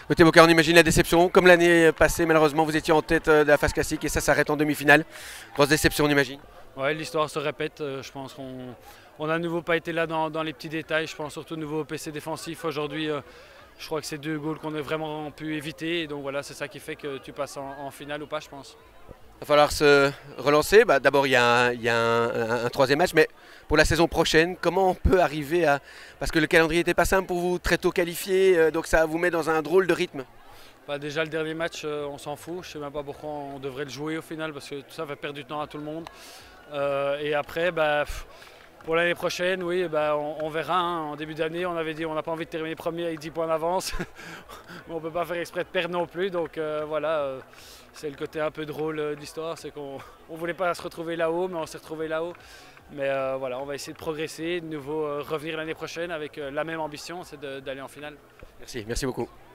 Côté Boca, on imagine la déception. Comme l'année passée, malheureusement, vous étiez en tête de la phase classique et ça s'arrête en demi-finale. Grosse déception, on imagine. Ouais, l'histoire se répète. Je pense qu'on n'a à nouveau pas été là dans les petits détails. Je pense surtout au nouveau PC défensif. Aujourd'hui, je crois que c'est 2 goals qu'on a vraiment pu éviter. Et donc voilà, c'est ça qui fait que tu passes en finale ou pas, je pense. Il va falloir se relancer. D'abord, il y a un troisième match, mais pour la saison prochaine, comment on peut arriver à... Parce que le calendrier n'était pas simple pour vous, très tôt qualifié, donc ça vous met dans un drôle de rythme. Bah, déjà, le dernier match, on s'en fout. Je ne sais même pas pourquoi on devrait le jouer au final, parce que tout ça va perdre du temps à tout le monde. Et après, pour l'année prochaine, oui, on verra. Hein. En début d'année, on avait dit qu'on n'a pas envie de terminer premier avec 10 points d'avance. On ne peut pas faire exprès de perdre non plus. Donc voilà, c'est le côté un peu drôle de l'histoire. C'est qu'on ne voulait pas se retrouver là-haut, mais on s'est retrouvé là-haut. Mais voilà, on va essayer de progresser, de nouveau revenir l'année prochaine avec la même ambition, c'est d'aller en finale. Merci beaucoup.